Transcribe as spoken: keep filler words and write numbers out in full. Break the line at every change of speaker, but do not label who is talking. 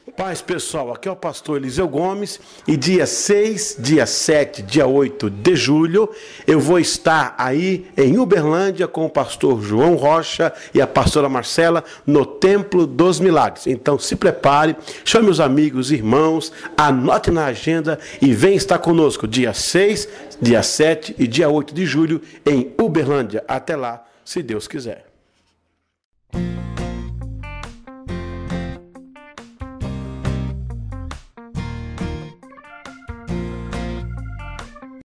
Paz, pessoal, aqui é o pastor Eliseu Gomes e dia seis, dia sete, dia oito de julho eu vou estar aí em Uberlândia com o pastor João Rocha e a pastora Marcela no Templo dos Milagres. Então se prepare, chame os amigos, irmãos, anote na agenda e vem estar conosco dia seis, dia sete e dia oito de julho em Uberlândia. Até lá, se Deus quiser.